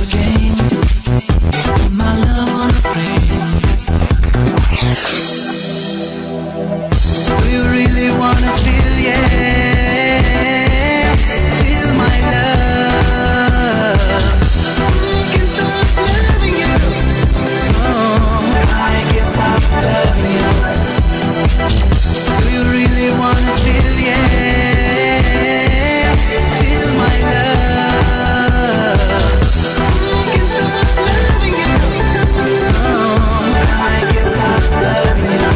game. You put my love on a frame. Do you really wanna feel, yeah? Feel my love. Can't stop loving you. Oh, I can't stop loving you. Do you really wanna feel, yeah? Feel my love. Can't stop loving you. Oh, I can't stop loving you.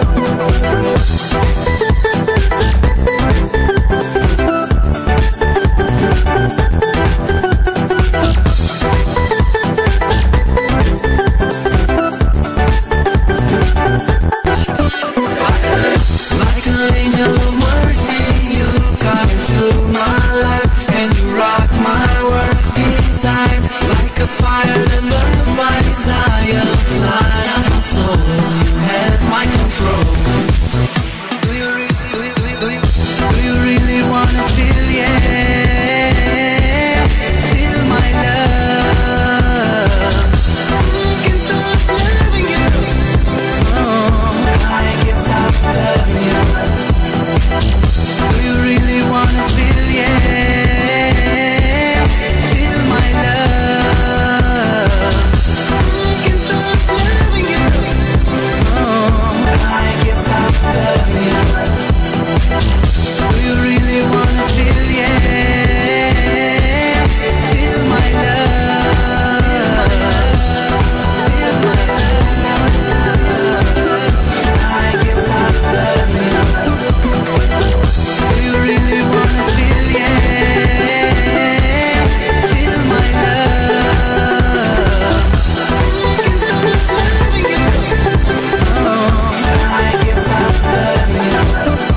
Like an angel of mercy, you come into my life and you rock my world inside. Like a fire that burns my desire, light up my soul. You have my control. Do you really wanna feel, yeah? Feel my love. Can't stop loving you. Oh, I can't stop loving you. Do you really wanna feel, yeah? Feel my love. Can't stop loving you. Oh, I can't stop loving you. Do you really wanna feel, yeah? Feel my love. Feel my love. I can't stop loving you. Do you really wanna feel, yeah? Feel my love. Can't stop loving you. Oh, I can't stop loving you.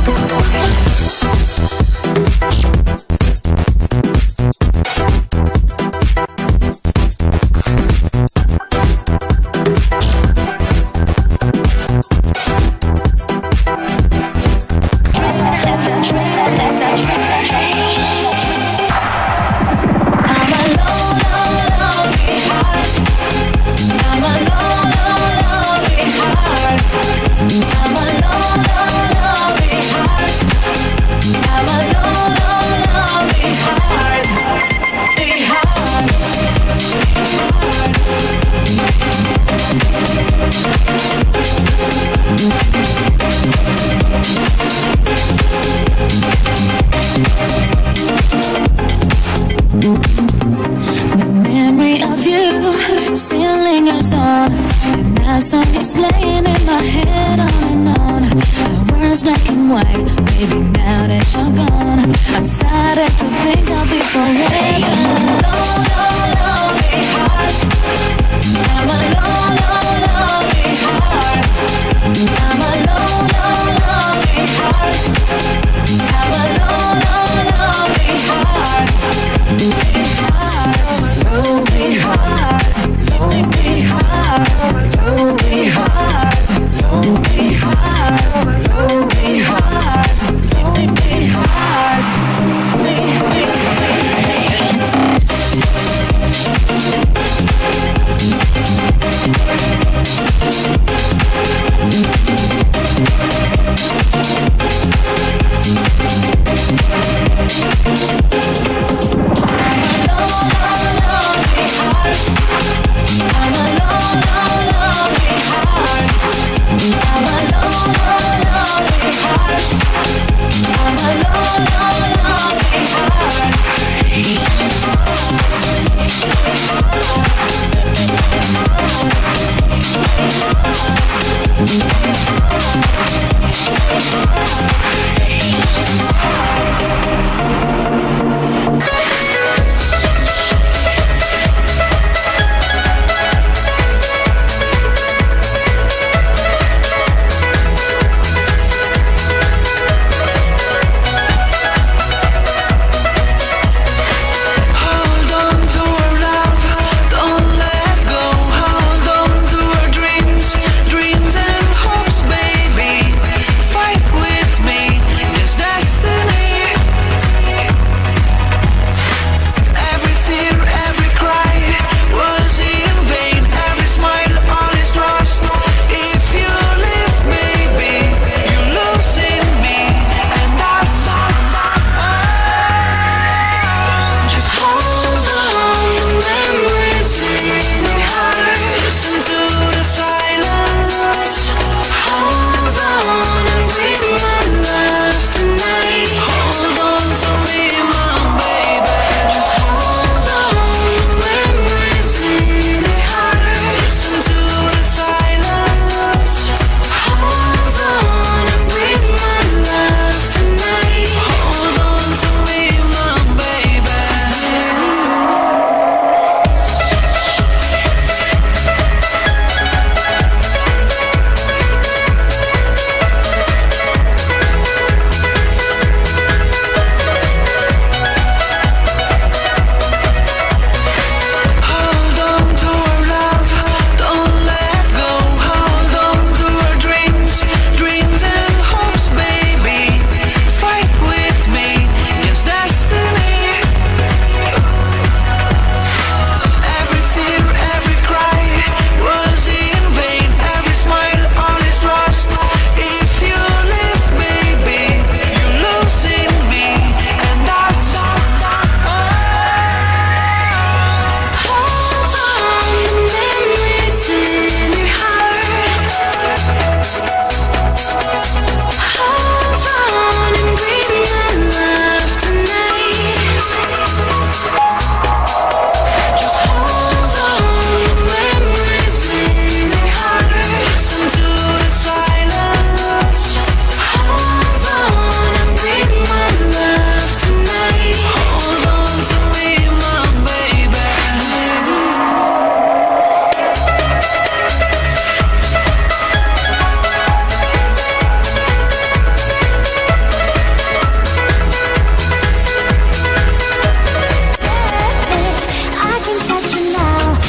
The memory of you still lingers on, and that song is playing in my head on and on. Our words black and white, baby, now that you're gone, I'm sad I could think I'll be forever. Lonely heart, I'm a lonely heart. I'm a lonely heart. I'm a lonely heart. Lonely heart, lonely heart, lonely heart, lonely heart, lonely heart, lonely heart, lonely heart.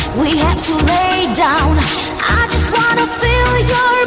we have to lay down. I just wanna feel your